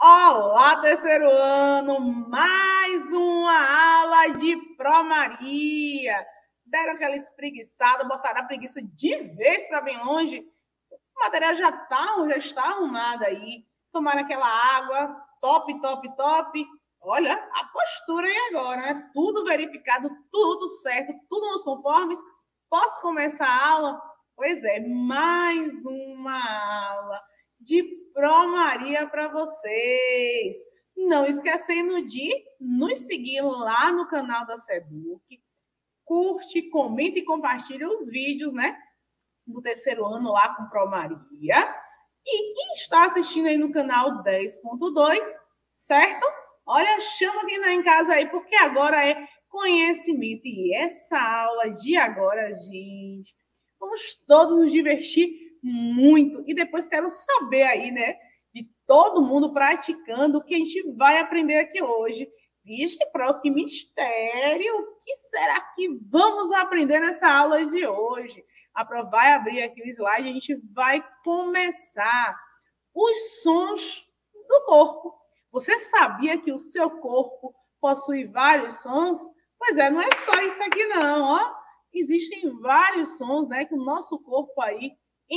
Olá, terceiro ano, mais uma aula de Pró Maria. Deram aquela espreguiçada, botaram a preguiça de vez para bem longe. O material já está arrumado aí. Tomaram aquela água, top, top, top. Olha a postura aí agora, né? Tudo verificado, tudo certo, tudo nos conformes. Posso começar a aula? Pois é, mais uma aula de Pró Maria para vocês. Não esquecendo de nos seguir lá no canal da Seduc. Curte, comenta e compartilha os vídeos, né? Do terceiro ano lá com Pró Maria. E quem está assistindo aí no canal 10.2, certo? Olha, chama quem está em casa aí, porque agora é conhecimento. E essa aula de agora, gente, vamos todos nos divertir muito. E depois quero saber aí, né, de todo mundo praticando o que a gente vai aprender aqui hoje. Vixe, Pró, que mistério! O que será que vamos aprender nessa aula de hoje? A Pró vai abrir aqui o slide e a gente vai começar os sons do corpo. Você sabia que o seu corpo possui vários sons? Pois é, não é só isso aqui não, ó. Existem vários sons, né, que o nosso corpo aí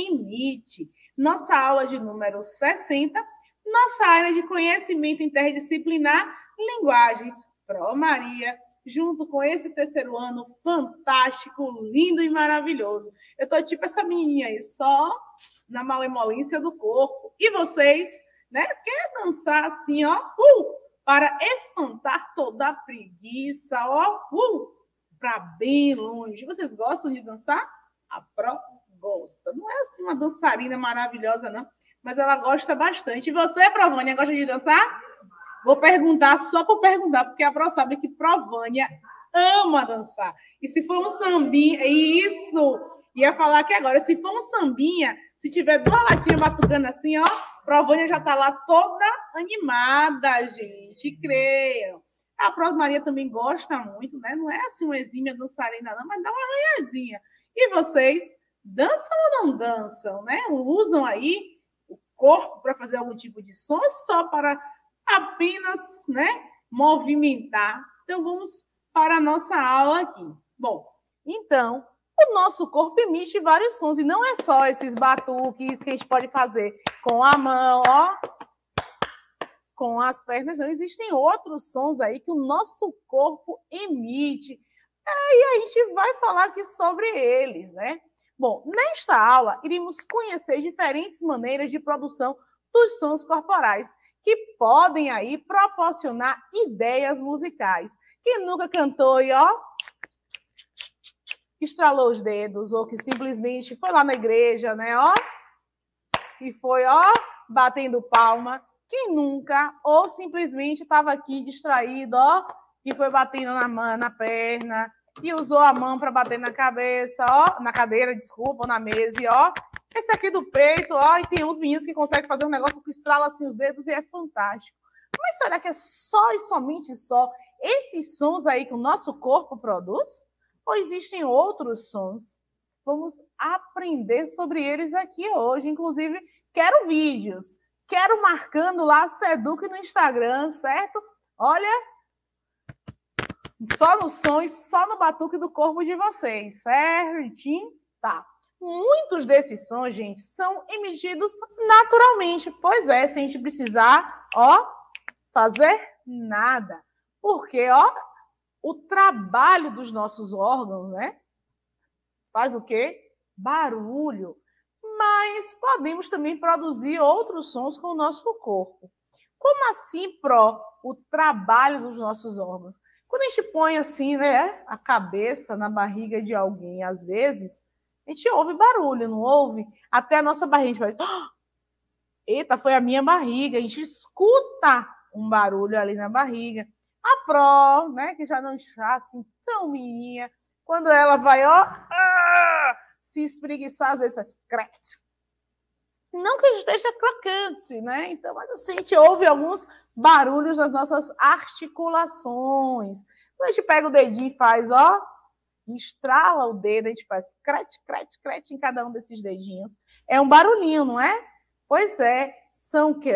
emite. Nossa aula de número 60, nossa área de conhecimento interdisciplinar, linguagens Pró Maria, junto com esse terceiro ano fantástico, lindo e maravilhoso. Eu tô tipo essa menininha aí, só na malemolência do corpo. E vocês, né? Quer dançar assim, ó, para espantar toda a preguiça, ó, para bem longe. Vocês gostam de dançar? A Pró gosta. Não é assim uma dançarina maravilhosa, não, mas ela gosta bastante. E você, Provânia, gosta de dançar? Vou perguntar só por perguntar, porque a Pró sabe que Provânia ama dançar. E se for um sambinha, isso, ia falar aqui agora, se for um sambinha, se tiver duas latinhas batucando assim, ó, Provânia já tá lá toda animada, gente, creiam. A Pró Maria também gosta muito, né? Não é assim uma exímia dançarina, não, mas dá uma arranhadinha. E vocês, dançam ou não dançam, né? Usam aí o corpo para fazer algum tipo de som, só para apenas, né, movimentar. Então, vamos para a nossa aula aqui. Bom, então, o nosso corpo emite vários sons, e não é só esses batuques que a gente pode fazer com a mão, ó, com as pernas, não. Existem outros sons aí que o nosso corpo emite. E a gente vai falar aqui sobre eles, né? Bom, nesta aula, iremos conhecer diferentes maneiras de produção dos sons corporais, que podem aí proporcionar ideias musicais. Quem nunca cantou e, ó, estralou os dedos, ou que simplesmente foi lá na igreja, né, ó, e foi, ó, batendo palma. Quem nunca, ou simplesmente estava aqui distraído, ó, e foi batendo na mão, na perna, e usou a mão para bater na cabeça, ó, na cadeira, desculpa, ou na mesa, e ó, esse aqui do peito, ó, e tem uns meninos que conseguem fazer um negócio que estrala assim os dedos e é fantástico. Mas será que é só e somente só esses sons aí que o nosso corpo produz? Ou existem outros sons? Vamos aprender sobre eles aqui hoje. Inclusive, quero vídeos. Quero marcando lá a Seduc no Instagram, certo? Olha, só nos sons, só no batuque do corpo de vocês, certinho? Tá. Muitos desses sons, gente, são emitidos naturalmente. Pois é, sem a gente precisar, ó, fazer nada. Porque, ó, o trabalho dos nossos órgãos, né? Faz o quê? Barulho. Mas podemos também produzir outros sons com o nosso corpo. Como assim, Pró, o trabalho dos nossos órgãos? Quando a gente põe assim, né, a cabeça na barriga de alguém, às vezes, a gente ouve barulho, não ouve? Até a nossa barriga, a gente faz... Eita, foi a minha barriga. A gente escuta um barulho ali na barriga. A Pró, né, que já não está assim tão menininha, quando ela vai, ó, se espreguiçar, às vezes faz crack. Não que a gente esteja crocante, né? Então, mas assim, a gente ouve alguns barulhos nas nossas articulações. Quando a gente pega o dedinho e faz, ó, estrala o dedo, a gente faz crete, crete, crete em cada um desses dedinhos. É um barulhinho, não é? Pois é, são o quê?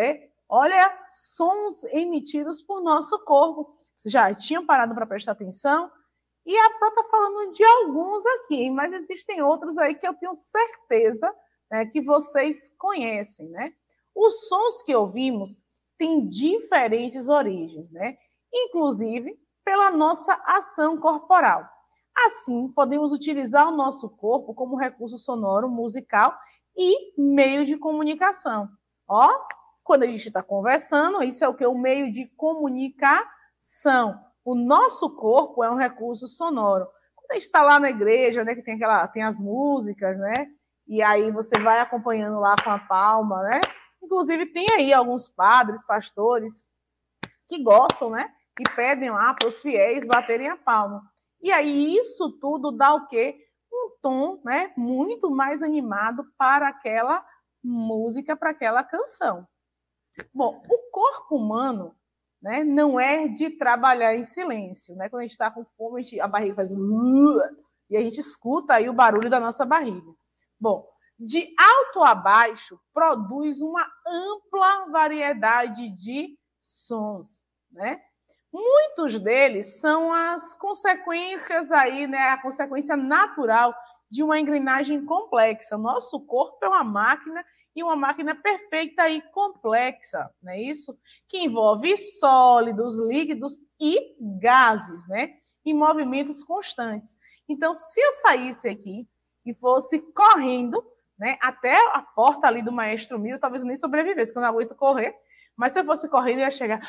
Olha, sons emitidos por nosso corpo. Vocês já tinham parado para prestar atenção? E a Pró está falando de alguns aqui, mas existem outros aí que eu tenho certeza, né, que vocês conhecem, né? Os sons que ouvimos têm diferentes origens, né? Inclusive pela nossa ação corporal. Assim, podemos utilizar o nosso corpo como recurso sonoro, musical e meio de comunicação. Ó, quando a gente está conversando, isso é o que? O meio de comunicação. O nosso corpo é um recurso sonoro. Quando a gente está lá na igreja, né, que tem as músicas, né? E aí você vai acompanhando lá com a palma, né? Inclusive tem aí alguns padres, pastores que gostam, né? E pedem lá para os fiéis baterem a palma. E aí isso tudo dá o quê? Um tom, né, muito mais animado para aquela música, para aquela canção. Bom, o corpo humano, né, não é de trabalhar em silêncio, né? Quando a gente está com fome, a barriga faz e a gente escuta aí o barulho da nossa barriga. Bom, de alto a baixo produz uma ampla variedade de sons, né? Muitos deles são as consequências aí, né, a consequência natural de uma engrenagem complexa. Nosso corpo é uma máquina e uma máquina perfeita e complexa, não é isso? Que envolve sólidos, líquidos e gases, né? Em movimentos constantes. Então, se eu saísse aqui e fosse correndo, né, até a porta ali do Maestro Miro, talvez eu nem sobrevivesse, porque eu não aguento correr, mas se eu fosse correndo, eu ia chegar...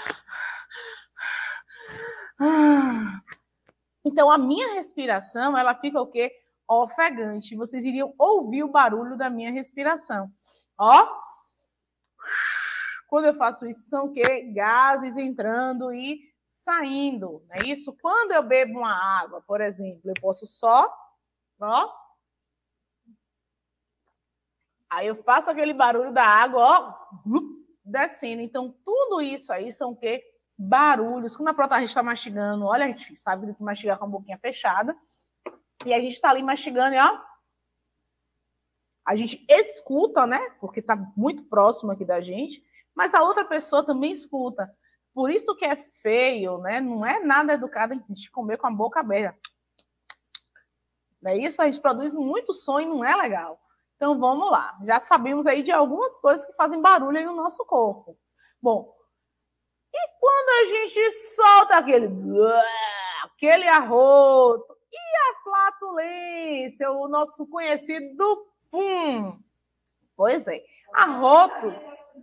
Então, a minha respiração, ela fica o quê? Ofegante. Vocês iriam ouvir o barulho da minha respiração. Ó, quando eu faço isso, são o quê? Gases entrando e saindo, não é isso? Quando eu bebo uma água, por exemplo, eu posso só, ó, aí eu faço aquele barulho da água, ó, descendo. Então, tudo isso aí são o quê? Barulhos. Quando a Pró, a gente está mastigando, olha, a gente sabe que mastigar com a boquinha fechada, e a gente está ali mastigando, e ó, a gente escuta, né? Porque está muito próximo aqui da gente, mas a outra pessoa também escuta. Por isso que é feio, né? Não é nada educado a gente comer com a boca aberta. Não é isso? A gente produz muito som e não é legal. Então, vamos lá. Já sabemos aí de algumas coisas que fazem barulho aí no nosso corpo. Bom, e quando a gente solta aquele arroto e a flatulência, o nosso conhecido pum? Pois é, arrotos.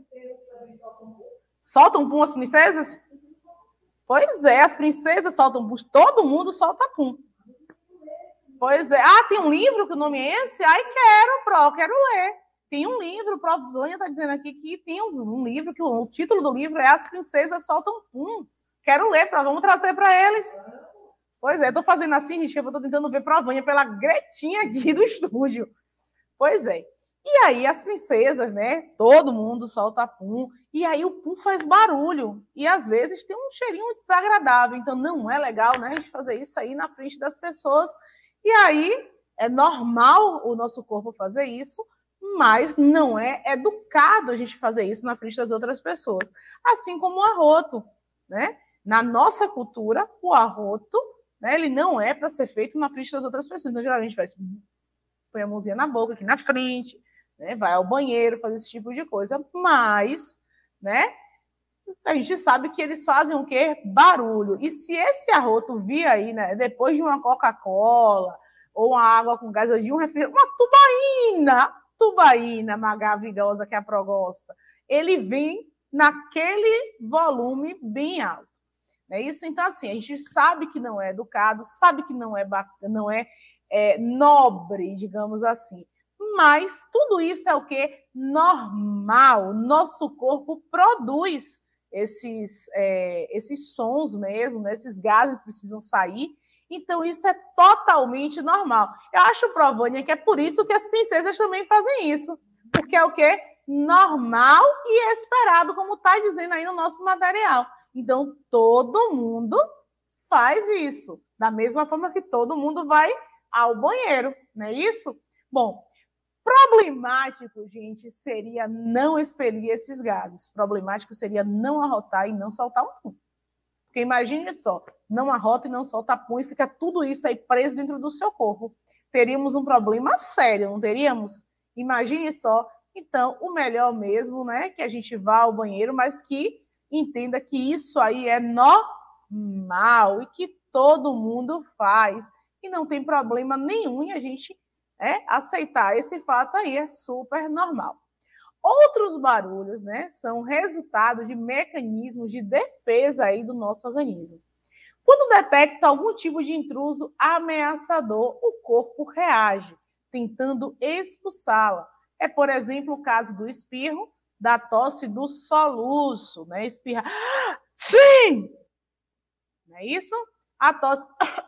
Soltam pum as princesas? Pois é, as princesas soltam pum, todo mundo solta pum. Pois é. Ah, tem um livro que o nome é esse? Ai, quero ler. Tem um livro, o próprio Vânia está dizendo aqui que tem um livro, que o título do livro é As Princesas Soltam Pum. Quero ler, vamos trazer para eles. Pois é, estou fazendo assim, gente, que eu estou tentando ver para a Vânia pela gretinha aqui do estúdio. Pois é. E aí as princesas, né? Todo mundo solta pum. E aí o pum faz barulho. E às vezes tem um cheirinho desagradável. Então não é legal, né, a gente fazer isso aí na frente das pessoas. E aí é normal o nosso corpo fazer isso, mas não é educado a gente fazer isso na frente das outras pessoas. Assim como o arroto, né? Na nossa cultura, o arroto, né, ele não é para ser feito na frente das outras pessoas. Então, geralmente, põe a mãozinha na boca, aqui na frente, né, vai ao banheiro, faz esse tipo de coisa. Mas, né, a gente sabe que eles fazem o quê? Barulho. E se esse arroto vir aí, né, depois de uma Coca-Cola, ou uma água com gás, ou de um refrigerante, uma tubaína maravilhosa que a Pró gosta, ele vem naquele volume bem alto. Não é isso? Então, assim, a gente sabe que não é educado, sabe que não é nobre, digamos assim. Mas tudo isso é o quê? Normal. Nosso corpo produz esses sons mesmo, né? Esses gases precisam sair. Então, isso é totalmente normal. Eu acho, Vânia, que é por isso que as princesas também fazem isso. Porque é o quê? Normal e esperado, como está dizendo aí no nosso material. Então, todo mundo faz isso. Da mesma forma que todo mundo vai ao banheiro, não é isso? Bom, Problemático, gente, seria não expelir esses gases. Problemático seria não arrotar e não soltar um pum. Porque imagine só, não arrota e não solta pum e fica tudo isso aí preso dentro do seu corpo. Teríamos um problema sério, não teríamos? Imagine só. Então, o melhor mesmo, né, que a gente vá ao banheiro, mas que entenda que isso aí é normal e que todo mundo faz. E não tem problema nenhum em a gente aceitar esse fato aí, é super normal. Outros barulhos, né, são resultado de mecanismos de defesa aí do nosso organismo. Quando detecta algum tipo de intruso ameaçador, o corpo reage, tentando expulsá-la. É, por exemplo, o caso do espirro, da tosse e do soluço, né? Espirra. Sim! Não é isso? A tosse.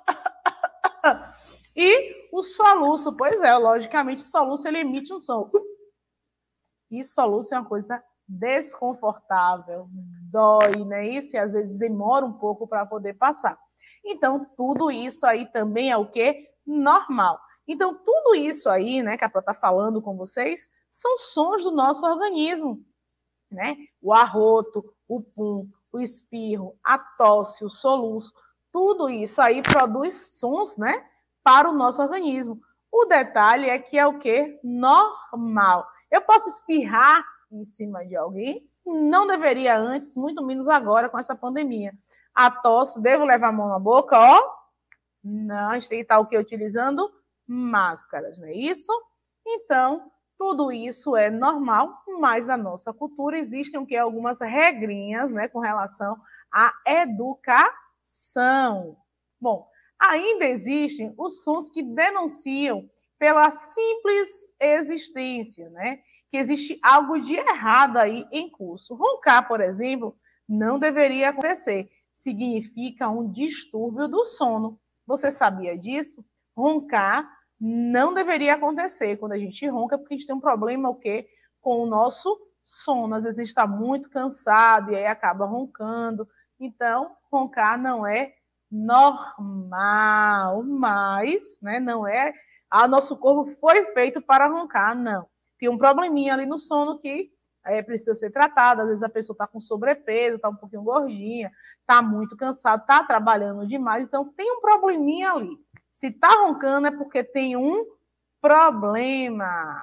E o soluço, pois é, logicamente o soluço ele emite um som. E soluço é uma coisa desconfortável, dói, né? Isso, e às vezes demora um pouco para poder passar. Então, tudo isso aí também é o quê? Normal. Então, tudo isso aí, né, que a Pro está falando com vocês, são sons do nosso organismo, né? O arroto, o pum, o espirro, a tosse, o soluço, tudo isso aí produz sons, né, para o nosso organismo. O detalhe é que é o quê? Normal. Eu posso espirrar em cima de alguém? Não deveria antes, muito menos agora com essa pandemia. A tosse, devo levar a mão na boca? Ó, não, a gente tem que estar o quê? Utilizando máscaras, não é isso? Então, tudo isso é normal, mas na nossa cultura existem o quê? Algumas regrinhas, né, com relação à educação. Bom, ainda existem os sons que denunciam pela simples existência, né? Que existe algo de errado aí em curso. Roncar, por exemplo, não deveria acontecer. Significa um distúrbio do sono. Você sabia disso? Roncar não deveria acontecer. Quando a gente ronca, é porque a gente tem um problema o quê? Com o nosso sono. Às vezes a gente está muito cansado e aí acaba roncando. Então, roncar não é normal, mas, né, não é nosso corpo foi feito para roncar, não. Tem um probleminha ali no sono que precisa ser tratado. Às vezes a pessoa está com sobrepeso, está um pouquinho gordinha, está muito cansado, está trabalhando demais, então tem um probleminha ali. Se está roncando é porque tem um problema.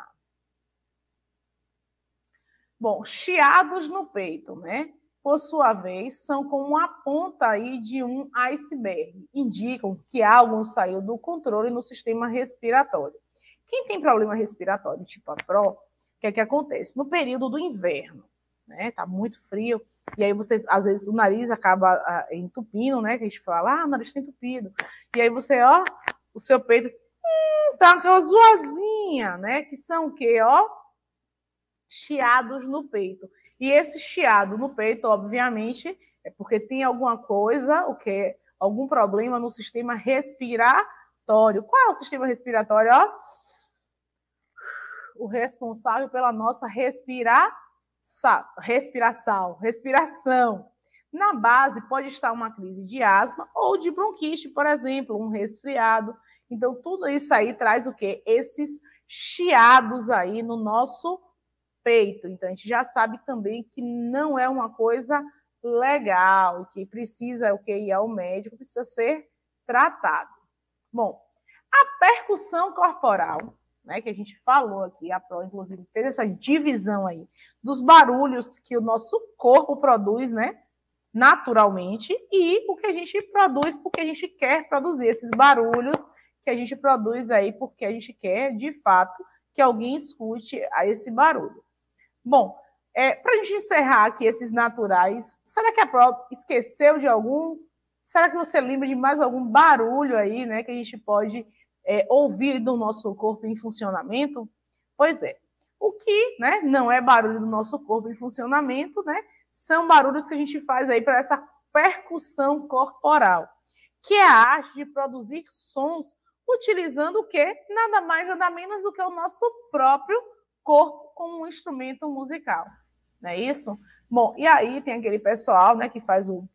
Bom, chiados no peito, né? Por sua vez, são como a ponta aí de um iceberg. Indicam que algo saiu do controle no sistema respiratório. Quem tem problema respiratório, tipo a Pro, o que é que acontece? No período do inverno, né? Tá muito frio, e aí você, às vezes, o nariz acaba entupindo, né? Que a gente fala, o nariz tá entupido. E aí você, ó, o seu peito tá aquela zoadinha, né? Que são o quê, ó? Chiados no peito. E esse chiado no peito, obviamente, é porque tem alguma coisa, o quê? Algum problema no sistema respiratório. Qual é o sistema respiratório, ó? O responsável pela nossa respiração. Na base pode estar uma crise de asma ou de bronquite, por exemplo, um resfriado. Então, tudo isso aí traz o quê? Esses chiados aí no nosso peito. Então, a gente já sabe também que não é uma coisa legal, que precisa o quê? Ir ao médico, precisa ser tratado. Bom, a percussão corporal, né, que a gente falou aqui, a Pro, inclusive, fez essa divisão aí dos barulhos que o nosso corpo produz, né, naturalmente, e o que a gente produz porque a gente quer produzir esses barulhos que a gente produz aí porque a gente quer, de fato, que alguém escute esse barulho. Bom, para a gente encerrar aqui esses naturais, será que a Pro esqueceu de algum? Será que você lembra de mais algum barulho aí, né, que a gente pode ouvir do nosso corpo em funcionamento? Pois é. O que, né, não é barulho do nosso corpo em funcionamento, né, são barulhos que a gente faz aí para essa percussão corporal, que é a arte de produzir sons utilizando o quê? Nada mais, nada menos do que o nosso próprio corpo como um instrumento musical. Não é isso? Bom, e aí tem aquele pessoal, né, que faz o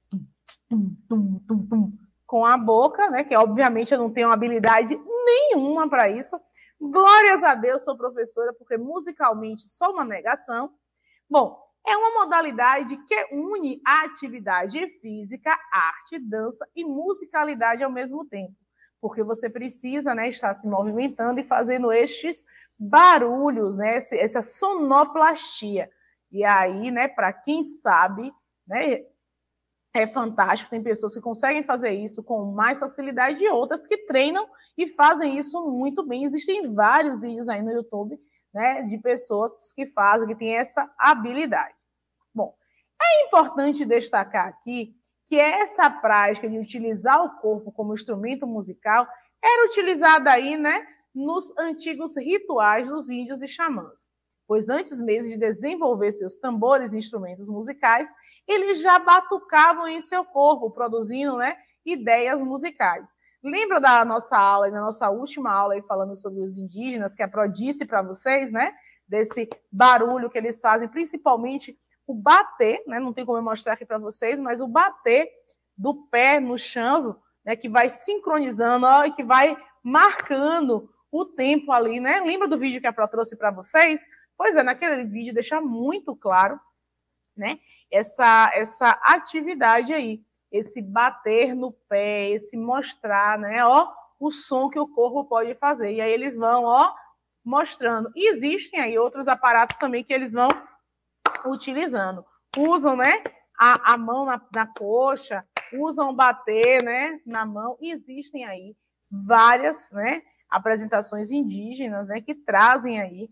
com a boca, né, que obviamente eu não tenho habilidade nenhuma para isso, Glórias a Deus, sou professora, porque musicalmente sou uma negação. Bom, é uma modalidade que une a atividade física, arte, dança e musicalidade ao mesmo tempo. Porque você precisa, né, estar se movimentando e fazendo estes barulhos, né, essa sonoplastia. E aí, né, para quem sabe, né, é fantástico, tem pessoas que conseguem fazer isso com mais facilidade e outras que treinam e fazem isso muito bem. Existem vários vídeos aí no YouTube, né, de pessoas que fazem, que têm essa habilidade. Bom, é importante destacar aqui que essa prática de utilizar o corpo como instrumento musical era utilizada aí, né, nos antigos rituais dos índios e xamãs. Pois antes mesmo de desenvolver seus tambores e instrumentos musicais, eles já batucavam em seu corpo, produzindo, né, ideias musicais. Lembra da nossa aula, da nossa última aula, aí, falando sobre os indígenas, que a Pro disse para vocês, né, desse barulho que eles fazem, principalmente o bater, né, não tem como eu mostrar aqui para vocês, mas o bater do pé no chão, né, que vai sincronizando, ó, e que vai marcando o tempo ali, né? Lembra do vídeo que a Pro trouxe para vocês? Pois é, naquele vídeo deixa muito claro, né, essa atividade aí, esse bater no pé, esse mostrar, né, ó, o som que o corpo pode fazer. E aí eles vão, ó, mostrando. E existem aí outros aparatos também que eles vão utilizando. Usam, né, a mão na coxa, usam bater, né, na mão. E existem aí várias, né, apresentações indígenas, né, que trazem aí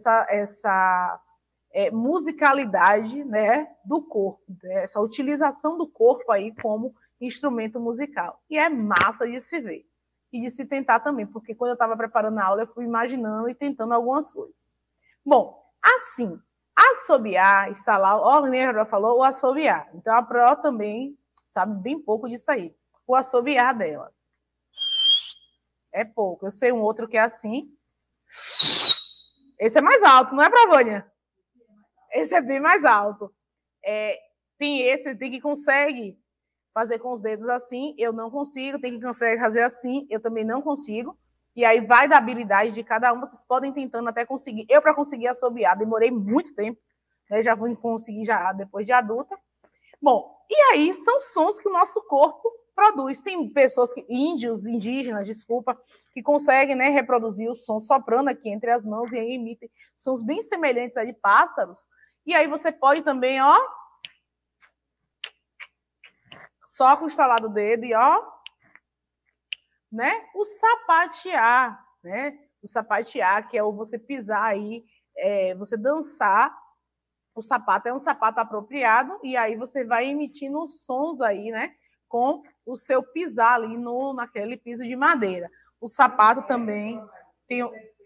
essa musicalidade, né, do corpo, né, essa utilização do corpo aí como instrumento musical. E é massa de se ver e de se tentar também, porque quando eu estava preparando a aula, eu fui imaginando e tentando algumas coisas. Bom, assim, assobiar, estalar, ó, a Nera falou o assobiar. Então, a Pro também sabe bem pouco disso aí. O assobiar dela. É pouco. Eu sei um outro que é assim. Esse é mais alto, não é, Pravânia? Esse é bem mais alto. Tem que consegue fazer com os dedos assim, eu não consigo. Tem que consegue fazer assim, eu também não consigo. E aí vai da habilidade de cada um, vocês podem tentando até conseguir. Eu, para conseguir assobiar, demorei muito tempo, né? Já vou conseguir já depois de adulta. Bom, e aí são sons que o nosso corpo produz. Tem pessoas, indígenas, desculpa, que conseguem, né, reproduzir o som soprando aqui entre as mãos e aí emitem sons bem semelhantes a de pássaros. E aí você pode também, ó, só com o estalar do dedo e, ó, né, o sapatear, né? O sapatear, que é o você pisar aí, você dançar. O sapato é um sapato apropriado e aí você vai emitindo sons aí, né, com o seu pisar ali naquele piso de madeira. O sapato também tem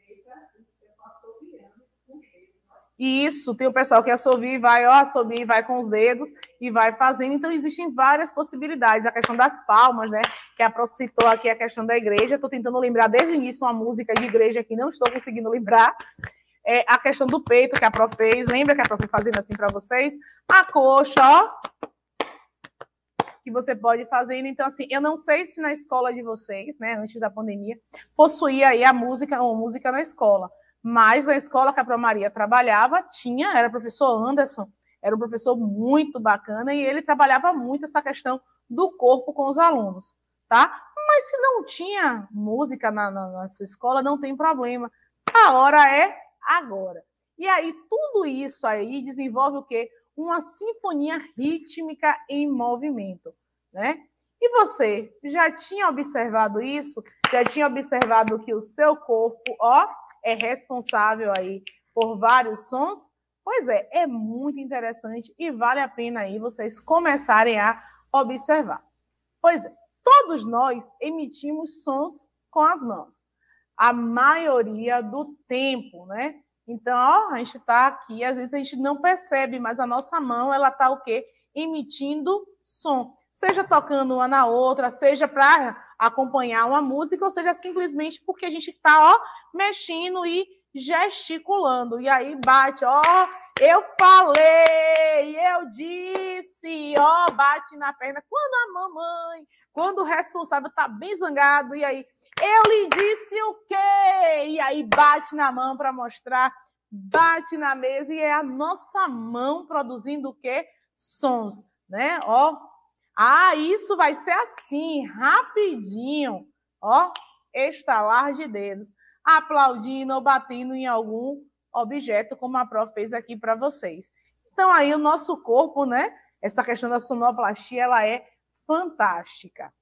isso, tem o pessoal que assovia e vai, ó, assovia e vai com os dedos e vai fazendo. Então, existem várias possibilidades. A questão das palmas, né, que a Pro citou aqui, a questão da igreja. Estou tentando lembrar desde o início uma música de igreja que não estou conseguindo lembrar. A questão do peito que a Pro fez. Lembra que a Pro foi fazendo assim para vocês? A coxa, ó, que você pode fazer. Então, assim, eu não sei se na escola de vocês, né, antes da pandemia, possuía aí a música ou música na escola. Mas na escola que a Pro Maria trabalhava, era o professor Anderson, era um professor muito bacana e ele trabalhava muito essa questão do corpo com os alunos, tá? Mas se não tinha música na sua escola, não tem problema. A hora é agora. E aí, tudo isso aí desenvolve o quê? Uma sinfonia rítmica em movimento, né? E você já tinha observado isso? Já tinha observado que o seu corpo, ó, é responsável aí por vários sons? Pois é muito interessante e vale a pena aí vocês começarem a observar. Pois é, todos nós emitimos sons com as mãos. A maioria do tempo, né? Então, ó, a gente está aqui, às vezes a gente não percebe, mas a nossa mão, ela está o quê? Emitindo som. Seja tocando uma na outra, seja para acompanhar uma música, ou seja simplesmente porque a gente está, ó, mexendo e gesticulando. E aí bate, ó, Eu falei, eu disse, ó, bate na perna. Quando a mamãe, quando o responsável tá bem zangado, e aí, eu lhe disse o quê? E aí bate na mão para mostrar, bate na mesa, e é a nossa mão produzindo o quê? Sons, né? Ó, isso vai ser assim, rapidinho, ó, estalar de dedos, aplaudindo ou batendo em algum objeto, como a prof fez aqui para vocês. Então, aí o nosso corpo, né? Essa questão da sonoplastia, ela é fantástica.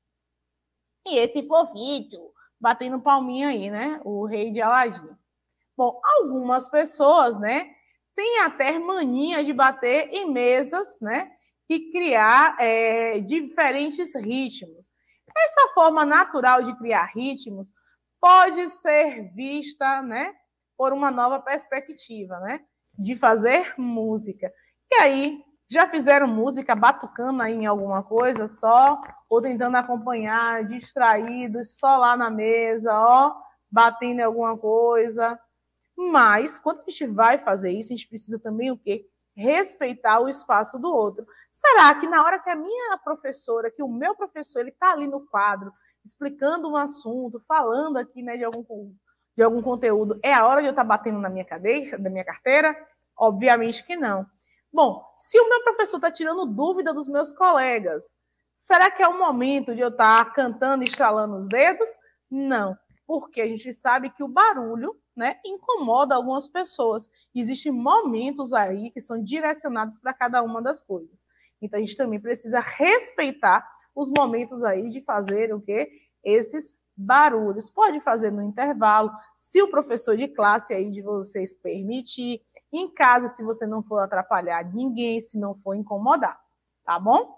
E esse fofito, batendo palminha aí, né? O rei de Aladim. Bom, algumas pessoas, né? Têm até mania de bater em mesas, né? E criar diferentes ritmos. Essa forma natural de criar ritmos pode ser vista, né? Por uma nova perspectiva, né? De fazer música. E aí, já fizeram música batucando aí em alguma coisa só? Ou tentando acompanhar, distraídos, só lá na mesa, ó, batendo em alguma coisa? Mas, quando a gente vai fazer isso, a gente precisa também o quê? Respeitar o espaço do outro. Será que na hora que a minha professora, que o meu professor, ele está ali no quadro, explicando um assunto, falando aqui, né, de algum conteúdo, é a hora de eu estar batendo na minha cadeira, da minha carteira? Obviamente que não. Bom, se o meu professor está tirando dúvida dos meus colegas, será que é o momento de eu estar cantando e estralando os dedos? Não, porque a gente sabe que o barulho, né, incomoda algumas pessoas. Existem momentos aí que são direcionados para cada uma das coisas. Então, a gente também precisa respeitar os momentos aí de fazer o quê? Esses barulhos. Pode fazer no intervalo, se o professor de classe aí de vocês permitir. Em casa, se você não for atrapalhar ninguém, se não for incomodar. Tá bom?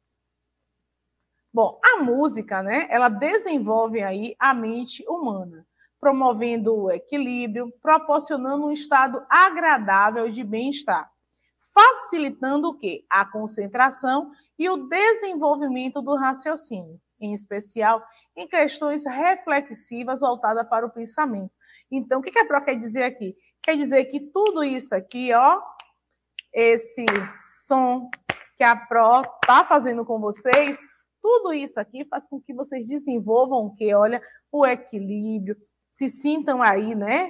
Bom, a música, né, ela desenvolve aí a mente humana, promovendo o equilíbrio, proporcionando um estado agradável de bem-estar, facilitando o quê? A concentração e o desenvolvimento do raciocínio, em especial em questões reflexivas voltadas para o pensamento. Então, o que a Pro quer dizer aqui? Quer dizer que tudo isso aqui, ó, esse som que a Pro está fazendo com vocês, tudo isso aqui faz com que vocês desenvolvam o quê? Olha, o equilíbrio, se sintam aí, né?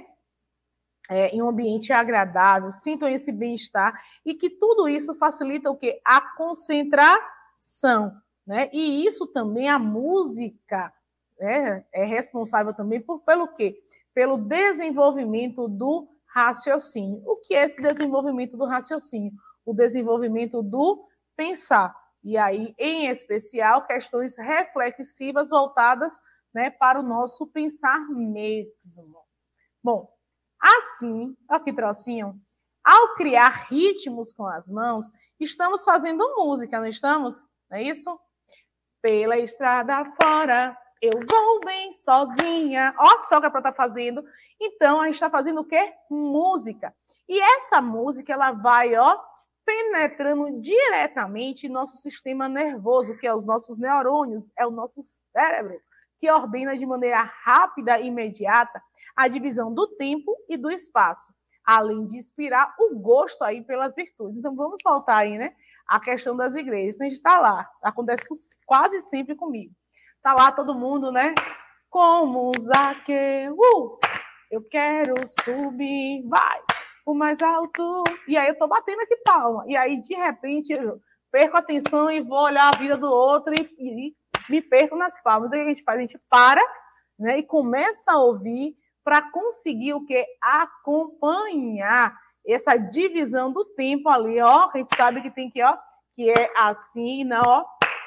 Em um ambiente agradável, sintam esse bem-estar e que tudo isso facilita o quê? A concentração, né? E isso também, a música, né, é responsável também pelo quê? Pelo desenvolvimento do raciocínio. O que é esse desenvolvimento do raciocínio? O desenvolvimento do pensar. E aí, em especial, questões reflexivas voltadas, né, para o nosso pensar mesmo. Bom, assim, olha que trocinho, ao criar ritmos com as mãos, estamos fazendo música, não estamos? Não é isso? Pela estrada fora, eu vou bem sozinha. Olha só o que a Pro está fazendo. Então, a gente está fazendo o quê? Música. E essa música, ela vai, ó, penetrando diretamente em nosso sistema nervoso, que é os nossos neurônios, é o nosso cérebro, que ordena de maneira rápida e imediata a divisão do tempo e do espaço, além de inspirar o gosto aí pelas virtudes. Então, vamos voltar aí, né? A questão das igrejas. A gente está lá, acontece quase sempre comigo. Está lá todo mundo, né? Como Zaqueu, eu quero subir, vai, o mais alto. E aí eu estou batendo aqui palma. E aí, de repente, eu perco a atenção e vou olhar a vida do outro e me perco nas palmas. Aí a gente faz? A gente para, né? E começa a ouvir para conseguir o quê? Acompanhar essa divisão do tempo ali, ó. A gente sabe que tem que, ó, que é assim, não, ó.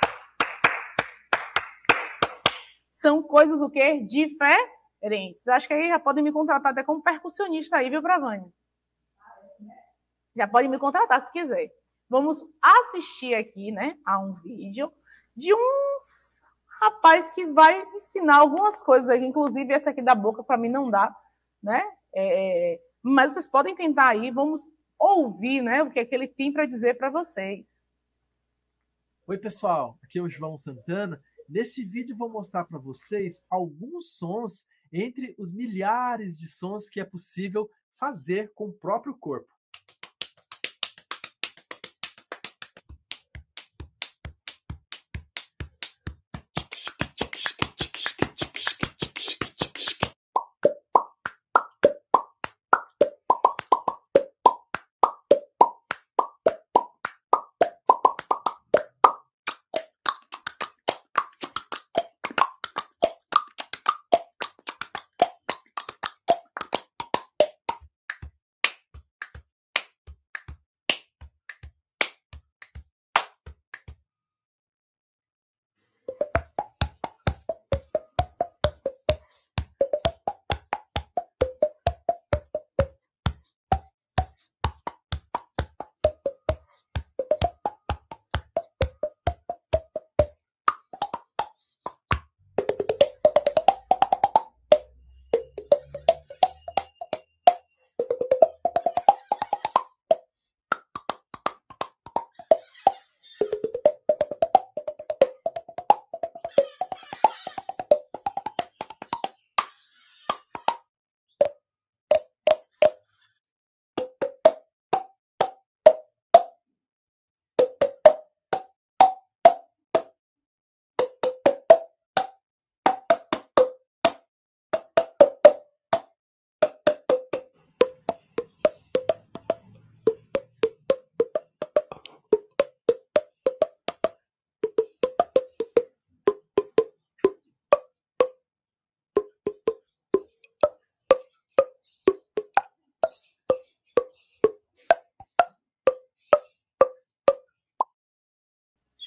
São coisas o quê? Diferentes. Acho que aí já podem me contratar até como percussionista aí, viu, Bravânia? Já pode me contratar se quiser. Vamos assistir aqui, né, a um vídeo de uns rapaz que vai ensinar algumas coisas aí, inclusive essa aqui da boca para mim não dá, né? Mas vocês podem tentar aí, vamos ouvir, né, o que é que ele tem para dizer para vocês. Oi, pessoal, aqui é o João Santana. Neste vídeo vou mostrar para vocês alguns sons entre os milhares de sons que é possível fazer com o próprio corpo.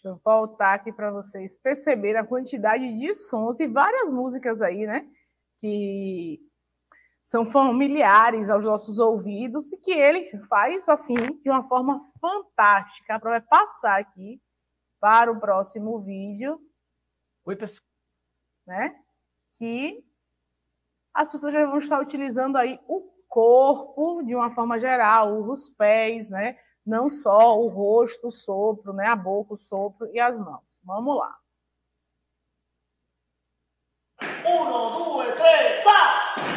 Deixa eu voltar aqui para vocês perceberem a quantidade de sons e várias músicas aí, né? Que são familiares aos nossos ouvidos e que ele faz, assim, de uma forma fantástica. Para passar aqui para o próximo vídeo. Oi, pessoal. Né? Que as pessoas já vão estar utilizando aí o corpo de uma forma geral, os pés, né? Não só o rosto, o sopro, né? A boca, o sopro e as mãos. Vamos lá. 1, 2, 3, fa!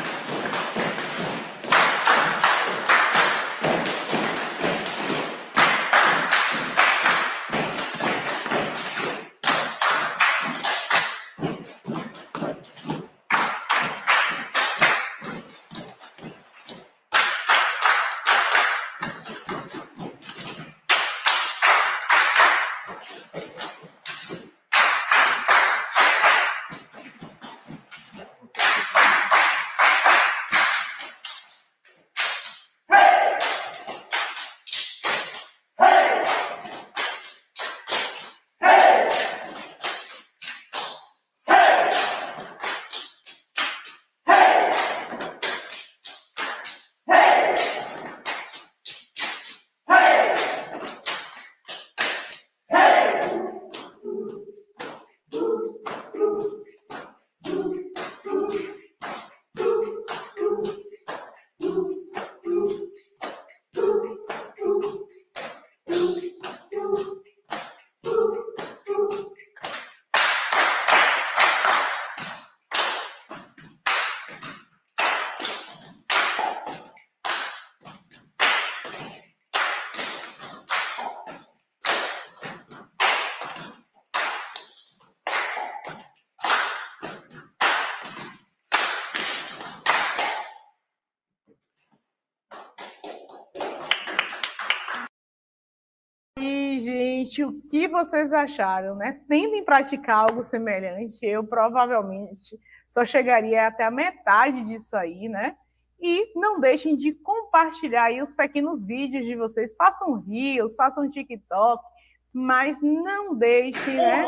E, gente, o que vocês acharam, né? Tentem praticar algo semelhante, eu provavelmente só chegaria até a metade disso aí, né? E não deixem de compartilhar aí os pequenos vídeos de vocês. Façam reels, façam TikTok, mas não deixem, né,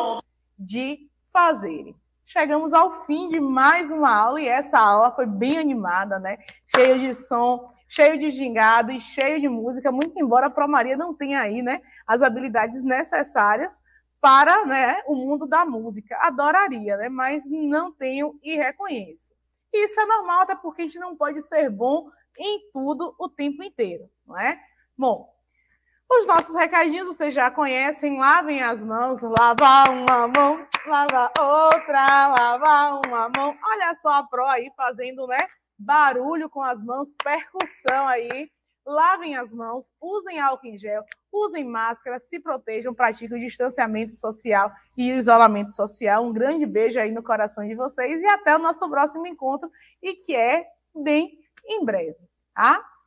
de fazerem. Chegamos ao fim de mais uma aula e essa aula foi bem animada, né? Cheio de som, cheio de gingado e cheio de música, muito embora a Pro Maria não tenha aí, né, as habilidades necessárias para, né, o mundo da música. Adoraria, né, mas não tenho e reconheço. Isso é normal, até porque a gente não pode ser bom em tudo o tempo inteiro, não é? Bom, os nossos recadinhos vocês já conhecem. Lavem as mãos, lava uma mão, lava outra, lava uma mão. Olha só a Pro aí fazendo, né, barulho com as mãos, percussão aí. Lavem as mãos, usem álcool em gel, usem máscara, se protejam, pratiquem o distanciamento social e o isolamento social. Um grande beijo aí no coração de vocês e até o nosso próximo encontro, e que é bem em breve, tá?